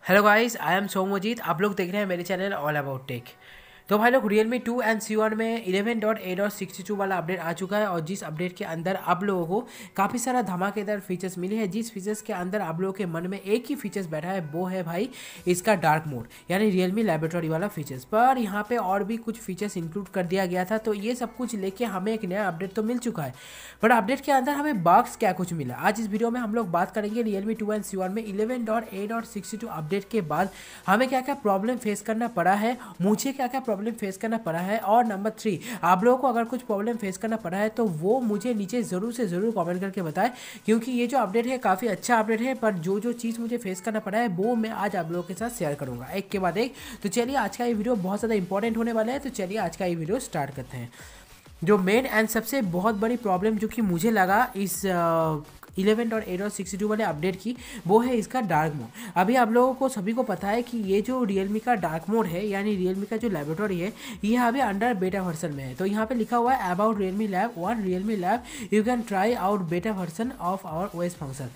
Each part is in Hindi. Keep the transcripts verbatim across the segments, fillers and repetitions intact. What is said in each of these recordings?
Hello guys, I am Somojit. आप लोग देख रहे हैं मेरे चैनल ऑल अबाउट टेक। तो भाई लोग, Realme two and C one में eleven dot eight dot sixty two वाला अपडेट आ चुका है और जिस अपडेट के अंदर आप लोगों को काफ़ी सारा धमाकेदार फीचर्स मिले हैं। जिस फीचर्स के अंदर आप लोगों के मन में एक ही फीचर्स बैठा है, वो है भाई इसका डार्क मोड यानी रियलमी लैबोरेटरी वाला फीचर्स। पर यहाँ पे और भी कुछ फीचर्स इंक्लूड कर दिया गया था, तो ये सब कुछ लेके हमें एक नया अपडेट तो मिल चुका है। बट अपडेट के अंदर हमें बग्स क्या कुछ मिला, आज इस वीडियो में हम लोग बात करेंगे। Realme two and C one में eleven dot eight dot sixty two update के बाद हमें क्या क्या प्रॉब्लम फेस करना पड़ा है, मुझे क्या क्या प्रॉब्लम फेस करना पड़ा है, और नंबर थ्री, आप लोगों को अगर कुछ प्रॉब्लम फेस करना पड़ा है तो वो मुझे नीचे ज़रूर से ज़रूर कमेंट करके बताएं, क्योंकि ये जो अपडेट है काफ़ी अच्छा अपडेट है। पर जो जो चीज़ मुझे फेस करना पड़ा है वो मैं आज आप लोगों के साथ शेयर करूँगा एक के बाद एक। तो चलिए, आज का ये वीडियो बहुत ज़्यादा इंपॉर्टेंट होने वाला है। तो चलिए आज का ये वीडियो स्टार्ट करते हैं। जो मेन एंड सबसे बहुत बड़ी प्रॉब्लम जो कि मुझे लगा इस eleven dot eight dot sixty two वाले अपडेट की, वो है इसका डार्क मोड। अभी आप लोगों को सभी को पता है कि ये जो रियलमी का डार्क मोड है यानी रियलमी का जो लैबोरेटरी है, ये अभी अंडर बेटा वर्जन में है। तो यहाँ पे लिखा हुआ है about Realme lab one Realme lab you can try out beta version of our OS function.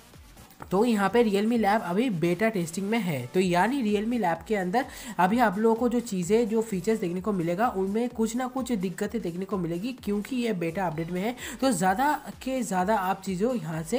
तो यहाँ पे रियलमी लैब अभी बेटा टेस्टिंग में है। तो यानी रियलमी लैब के अंदर अभी आप लोगों को जो चीज़ें जो फीचर्स देखने को मिलेगा उनमें कुछ ना कुछ दिक्कतें देखने को मिलेगी, क्योंकि ये बेटा अपडेट में है। तो ज़्यादा के ज़्यादा आप चीज़ों यहाँ से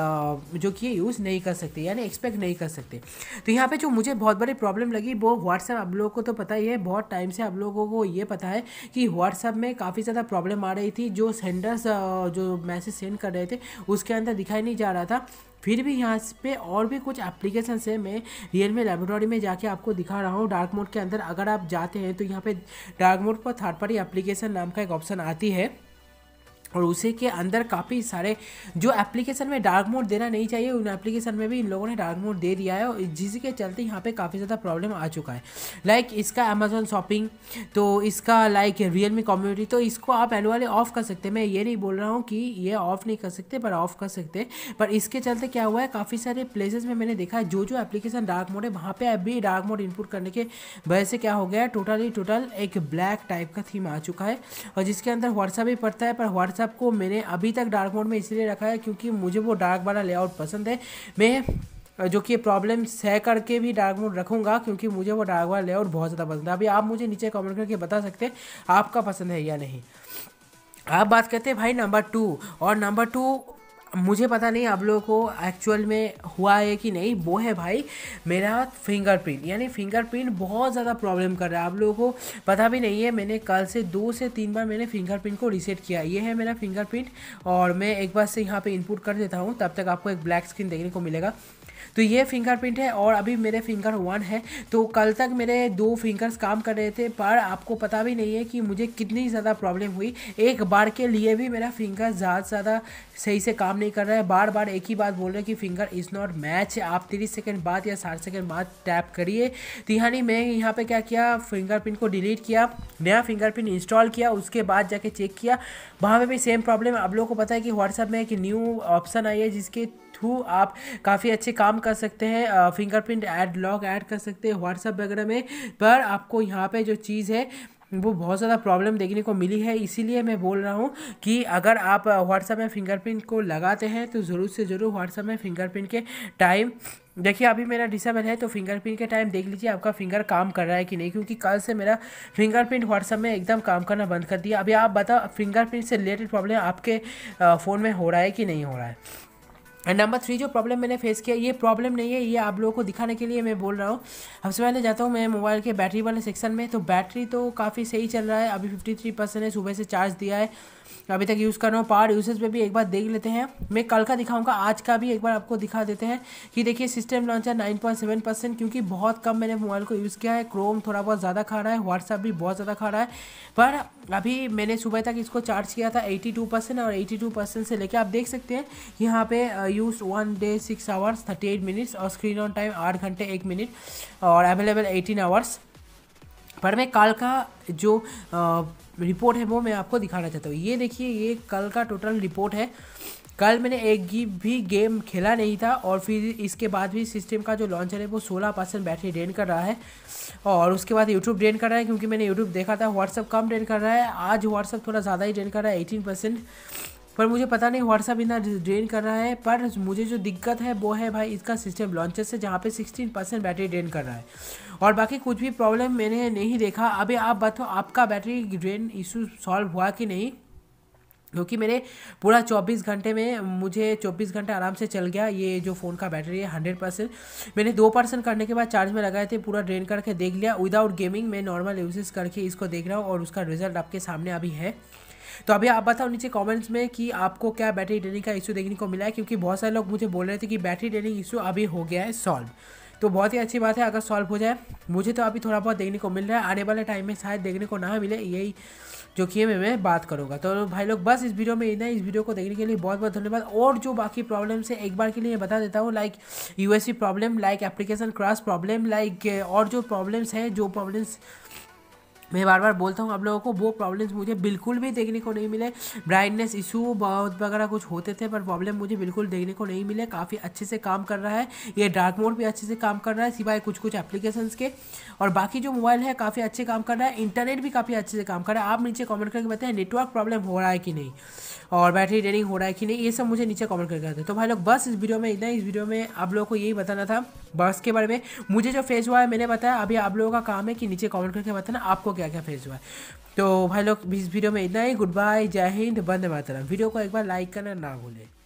जो कि यूज़ नहीं कर सकते यानी एक्सपेक्ट नहीं कर सकते। तो यहाँ पे जो मुझे बहुत बड़ी प्रॉब्लम लगी वो व्हाट्सएप, आप लोगों को तो पता ही है, बहुत टाइम से आप लोगों को ये पता है कि व्हाट्सएप में काफ़ी ज़्यादा प्रॉब्लम आ रही थी। जो सेंडर्स जो मैसेज सेंड कर रहे थे उसके अंदर दिखाई नहीं जा रहा था। फिर भी यहाँ पे और भी कुछ एप्लीकेशन है, मैं रियलमी लैबोरेटरी में जाके आपको दिखा रहा हूँ। डार्क मोड के अंदर अगर आप जाते हैं तो यहाँ पे डार्क मोड पर थर्ड पार्टी एप्लीकेशन नाम का एक ऑप्शन आती है, और उसी के अंदर काफ़ी सारे जो एप्लीकेशन में डार्क मोड देना नहीं चाहिए उन एप्लीकेशन में भी इन लोगों ने डार्क मोड दे दिया है, और जिसके चलते यहाँ पे काफ़ी ज़्यादा प्रॉब्लम आ चुका है। लाइक इसका अमेजोन शॉपिंग, तो इसका लाइक रियलमी कम्युनिटी, तो इसको आप मैनुअली ऑफ कर सकते हैं। मैं ये नहीं बोल रहा हूँ कि ये ऑफ नहीं कर सकते, पर ऑफ कर सकते। पर इसके चलते क्या हुआ है, काफ़ी सारे प्लेसेस में मैंने देखा है जो जो एप्लीकेशन डार्क मोड है वहाँ पर अभी डार्क मोड इनपुट करने के वजह से क्या हो गया है, टोटली टोटल एक ब्लैक टाइप का थीम आ चुका है, और जिसके अंदर व्हाट्सएप भी पड़ता है। पर व्हाट्सएप को मैंने अभी तक डार्क मोड में इसलिए रखा है क्योंकि मुझे वो डार्क वाला लेआउट पसंद है। मैं जो कि प्रॉब्लम सह करके भी डार्क मोड रखूंगा, क्योंकि मुझे वो डार्क वाला लेआउट बहुत ज़्यादा पसंद है। अभी आप मुझे नीचे कमेंट करके बता सकते हैं आपका पसंद है या नहीं। आप बात करते हैं भाई नंबर टू, और नंबर टू मुझे पता नहीं आप लोगों को एक्चुअल में हुआ है कि नहीं, वो है भाई मेरा फिंगरप्रिंट। यानी फिंगरप्रिंट बहुत ज़्यादा प्रॉब्लम कर रहा है, आप लोगों को पता भी नहीं है। मैंने कल से दो से तीन बार मैंने फिंगरप्रिंट को रीसेट किया। ये है मेरा फिंगरप्रिंट, और मैं एक बार से यहाँ पे इनपुट कर देता हूँ, तब तक आपको एक ब्लैक स्क्रीन देखने को मिलेगा। तो ये फिंगरप्रिंट है, और अभी मेरे फिंगर वन है। तो कल तक मेरे दो फिंगर्स काम कर रहे थे, पर आपको पता भी नहीं है कि मुझे कितनी ज़्यादा प्रॉब्लम हुई। एक बार के लिए भी मेरा फिंगर ज़्यादा से ज़्यादा सही से काम नहीं कर रहा है। बार बार एक ही बात बोल रहे हैं कि फिंगर इज़ नॉट मैच, आप तीस सेकंड बाद या साठ सेकंड बाद टैप करिए। तो यानी मैं यहाँ पे क्या किया, फिंगरप्रिंट को डिलीट किया, नया फिंगरप्रिंट इंस्टॉल किया, उसके बाद जाके चेक किया, वहाँ पे भी सेम प्रॉब्लम। आप लोगों को पता है कि व्हाट्सएप में एक न्यू ऑप्शन आई है जिसके थ्रू आप काफ़ी अच्छे काम कर सकते हैं, फिंगरप्रिंट ऐड लॉग ऐड कर सकते हैं व्हाट्सएप वगैरह में। पर आपको यहाँ पे जो चीज़ है वो बहुत ज़्यादा प्रॉब्लम देखने को मिली है। इसीलिए मैं बोल रहा हूँ कि अगर आप व्हाट्सएप में फिंगरप्रिंट को लगाते हैं तो ज़रूर से ज़रूर व्हाट्सएप में फिंगरप्रिंट के टाइम देखिए। अभी मेरा डिसेबल है तो फिंगरप्रिंट के टाइम देख लीजिए आपका फिंगर काम कर रहा है कि नहीं, क्योंकि कल से मेरा फिंगरप्रिंट व्हाट्सएप में एकदम काम करना बंद कर दिया। अभी आप बताओ फिंगरप्रिंट से रिलेटेड प्रॉब्लम आपके फ़ोन में हो रहा है कि नहीं हो रहा है। एंड नंबर थ्री जो प्रॉब्लम मैंने फेस किया, ये प्रॉब्लम नहीं है, ये आप लोगों को दिखाने के लिए मैं बोल रहा हूँ। सबसे पहले जाता हूँ मैं मोबाइल के बैटरी वाले सेक्शन में। तो बैटरी तो काफ़ी सही चल रहा है, अभी फिफ्टी थ्री परसेंट है, सुबह से चार्ज दिया है, अभी तक यूज़ कर रहा हूँ। पावर यूसेज पे भी एक बार देख लेते हैं, मैं कल का दिखाऊंगा, आज का भी एक बार आपको दिखा देते हैं कि देखिए system launcher nine point seven percent, क्योंकि बहुत कम मैंने मोबाइल को यूज़ किया है। क्रोम थोड़ा बहुत ज़्यादा खा रहा है, व्हाट्सएप भी बहुत ज़्यादा खा रहा है। पर अभी मैंने सुबह तक इसको चार्ज किया था एटी टू परसेंट, और एटी टू परसेंट से लेकर आप देख सकते हैं यहाँ पे use one day six hours thirty eight minutes, और स्क्रीन ऑन टाइम आठ घंटे एक मिनट, और अवेलेबल एटीन आवर्स। पर मैं कल का जो आ, रिपोर्ट है वो मैं आपको दिखाना चाहता हूँ। ये देखिए, ये कल का टोटल रिपोर्ट है। कल मैंने एक भी गेम खेला नहीं था, और फिर इसके बाद भी सिस्टम का जो लॉन्चर है वो सोलह परसेंट बैटरी ड्रेन कर रहा है, और उसके बाद यूट्यूब ड्रेन कर रहा है, क्योंकि मैंने यूट्यूब देखा था। व्हाट्सअप कम ड्रेन कर रहा है, आज व्हाट्सअप थोड़ा ज़्यादा ही ड्रेन कर रहा है एटीन परसेंट। पर मुझे पता नहीं व्हाट्सअप इतना ड्रेन कर रहा है। पर मुझे जो दिक्कत है वो है भाई इसका सिस्टम लॉन्चर से, जहाँ पे सिक्सटीन परसेंट बैटरी ड्रेन कर रहा है और बाकी कुछ भी प्रॉब्लम मैंने नहीं देखा। अभी आप बताओ आपका बैटरी ड्रेन इशू सॉल्व हुआ कि नहीं, क्योंकि मेरे पूरा चौबीस घंटे में मुझे चौबीस घंटे आराम से चल गया। ये जो फ़ोन का बैटरी है हंड्रेड परसेंट, मैंने दो परसेंट करने के बाद चार्ज में लगाए थे, पूरा ड्रेन करके देख लिया विदाउट गेमिंग। मैं नॉर्मल यूजेस करके इसको देख रहा हूँ और उसका रिजल्ट आपके सामने अभी है। तो अभी आप बताओ नीचे कमेंट्स में कि आपको क्या बैटरी ड्रेनिंग का इशू देखने को मिला है, क्योंकि बहुत सारे लोग मुझे बोल रहे थे कि बैटरी ड्रेनिंग इशू अभी हो गया है सॉल्व। तो बहुत ही अच्छी बात है अगर सॉल्व हो जाए। मुझे तो अभी थोड़ा बहुत देखने को मिल रहा है, आने वाले टाइम में शायद देखने को ना मिले, यही जो कि मैं मैं बात करूँगा। तो भाई लोग बस इस वीडियो में इतना ही। इस वीडियो को देखने के लिए बहुत बहुत धन्यवाद। और जो बाकी प्रॉब्लम्स है एक बार के लिए बता देता हूँ, like USB problem, like application crash problem, like और जो प्रॉब्लम्स है, जो प्रॉब्लम्स मैं बार बार बोलता हूँ आप लोगों को, वो प्रॉब्लम्स मुझे बिल्कुल भी देखने को नहीं मिले। ब्राइटनेस इशू बहुत वगैरह कुछ होते थे पर प्रॉब्लम मुझे बिल्कुल देखने को नहीं मिले। काफ़ी अच्छे से काम कर रहा है, ये डार्क मोड भी अच्छे से काम कर रहा है सिवाय कुछ कुछ एप्लीकेशंस के। और बाकी जो मोबाइल है काफ़ी अच्छे काम कर रहा है, इंटरनेट भी काफ़ी अच्छे से काम कर रहा है। आप नीचे कमेंट करके बताएं नेटवर्क प्रॉब्लम हो रहा है कि नहीं और बैटरी ड्रेनिंग हो रहा है कि नहीं, ये सब मुझे नीचे कमेंट करके बताएं। तो भाई लोग बस इस वीडियो में इतना ही। इस वीडियो में आप लोगों को यही बताना था बस के बारे में। मुझे जो फेस हुआ है मैंने बताया, अभी आप लोगों का काम है कि नीचे कमेंट करके बताना आपको क्या क्या फेस हुआ है। तो भाई लोग इस वीडियो में इतना ही। गुड बाय, जय हिंद, वंदे मातरम। वीडियो को एक बार लाइक करना ना भूलें।